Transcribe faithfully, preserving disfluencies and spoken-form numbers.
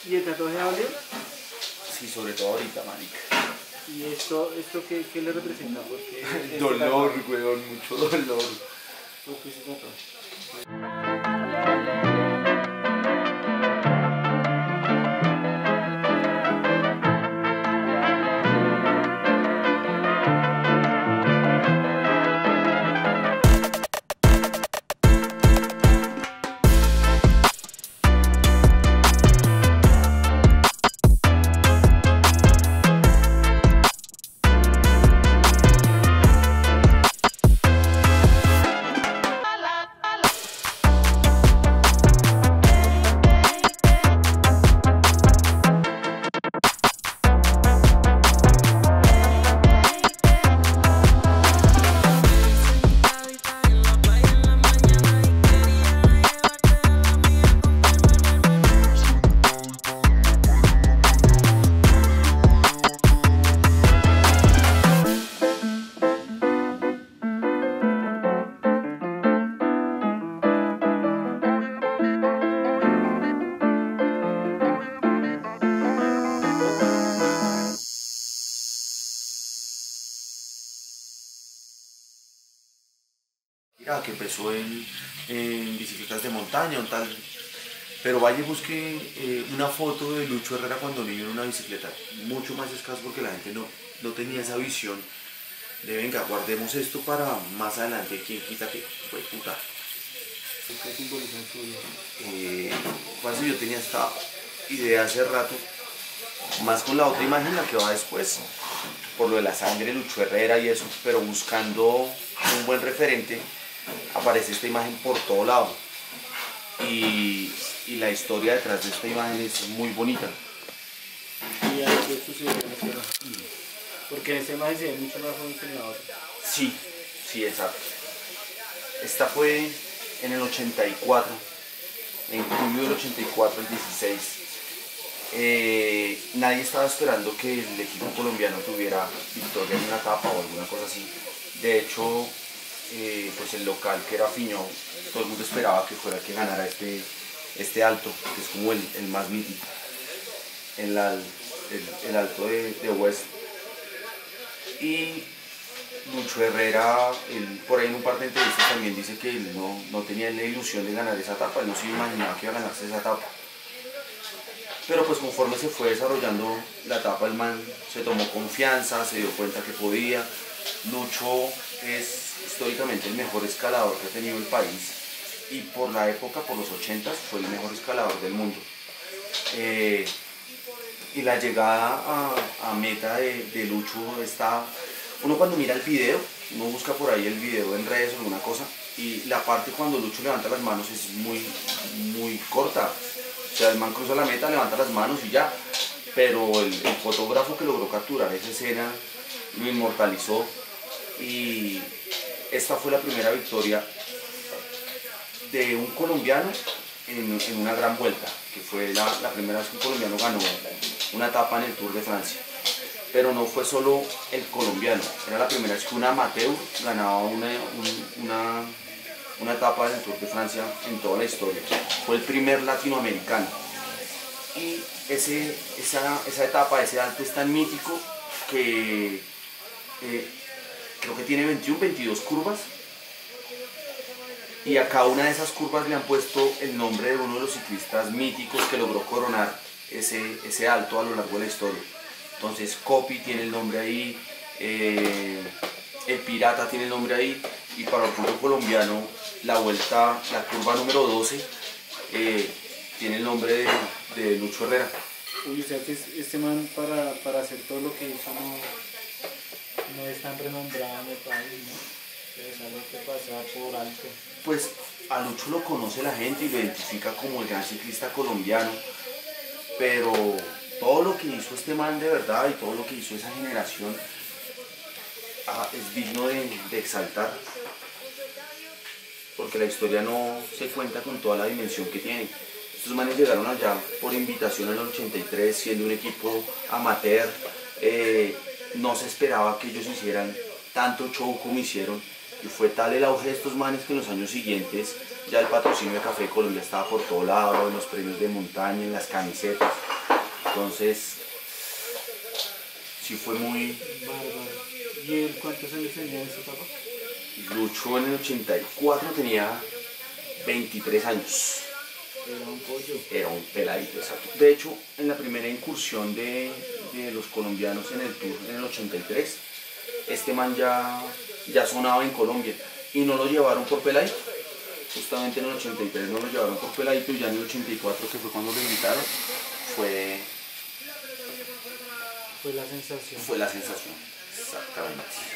¿Y el tatuaje dolió? Sí, sobre todo ahorita, marica. ¿Y esto, esto qué, qué le representa? Porque este Dolor, tatuaje- weón, mucho dolor. ¿Por qué se tatuó? Mira, que empezó en, en bicicletas de montaña, un tal. Pero vaya y busque eh, una foto de Lucho Herrera cuando niño en una bicicleta, mucho más escaso porque la gente no, no tenía esa visión de venga, guardemos esto para más adelante, quién quita que fue puta. ¿Qué simboliza en su vida? Eh, parce, yo tenía esta idea hace rato, más con la otra imagen, la que va después, por lo de la sangre, Lucho Herrera y eso, pero buscando un buen referente, aparece esta imagen por todo lado. Y, y la historia detrás de esta imagen es muy bonita. ¿Y a qué sucedió en esta imagen? Porque en esta imagen se ve mucho más joven que en la otra. Sí, sí, exacto. Esta fue en el ochenta y cuatro, en julio del ochenta y cuatro, el dieciséis. Eh, nadie estaba esperando que el equipo colombiano tuviera victoria en una etapa o alguna cosa así. De hecho, eh, pues el local, que era Fiñó, todo el mundo esperaba que fuera el que ganara este, este alto, que es como el, el más mítico, el, el, el alto de, de West. Y Lucho Herrera, él, por ahí en un par de entrevistas también dice que él no, no tenía la ilusión de ganar esa etapa, él no se imaginaba que iba a ganarse esa etapa. Pero pues conforme se fue desarrollando la etapa, el man se tomó confianza, se dio cuenta que podía. Lucho es históricamente el mejor escalador que ha tenido el país y por la época, por los ochentas, fue el mejor escalador del mundo. Eh, y la llegada a, a meta de, de Lucho está... Uno cuando mira el video, uno busca por ahí el video en redes o alguna cosa, y la parte cuando Lucho levanta las manos es muy, muy corta. O sea, el man cruza la meta, levanta las manos y ya. Pero el, el fotógrafo que logró capturar esa escena lo inmortalizó. Y esta fue la primera victoria de un colombiano en, en una gran vuelta, que fue la, la primera vez que un colombiano ganó una etapa en el Tour de Francia. Pero no fue solo el colombiano, era la primera vez que un amateur ganaba una, un, una, una etapa en el Tour de Francia en toda la historia. Fue el primer latinoamericano. Y ese, esa, esa etapa, ese alto es tan mítico que eh, creo que tiene veintiuna, veintidós curvas. Y a cada una de esas curvas le han puesto el nombre de uno de los ciclistas míticos que logró coronar ese, ese alto a lo largo de la historia. Entonces Coppi tiene el nombre ahí, eh, el Pirata tiene el nombre ahí, y para el punto colombiano la vuelta, la curva número doce, eh, tiene el nombre de, de Lucho Herrera. Uy, o sea que este man para, para hacer todo lo que hizo no, no es tan renombrado en el país, ¿no? Es algo que pasa por alto. Pues a Lucho lo conoce la gente y lo identifica como el gran ciclista colombiano, pero todo lo que hizo este man de verdad y todo lo que hizo esa generación ah, es digno de, de exaltar, porque la historia no se cuenta con toda la dimensión que tiene. Estos manes llegaron allá por invitación en el ochenta y tres, siendo un equipo amateur. Eh, no se esperaba que ellos hicieran tanto show como hicieron, y fue tal el auge de estos manes que en los años siguientes ya el patrocinio de Café de Colombia estaba por todo lado, en los premios de montaña, en las camisetas. Entonces, sí fue muy... Bárbaro. ¿Y él cuántos años tenía en esa etapa? Luchó en el ochenta y cuatro, tenía veintitrés años. Era un pollo. Era un peladito, exacto. De hecho, en la primera incursión de, de los colombianos en el Tour, en el ochenta y tres, este man ya, ya sonaba en Colombia y no lo llevaron por peladito. Justamente en el ochenta y tres no lo llevaron por peladito y ya en el ochenta y cuatro, que fue cuando lo invitaron, fue, Fue la sensación. fue la sensación. Exactamente.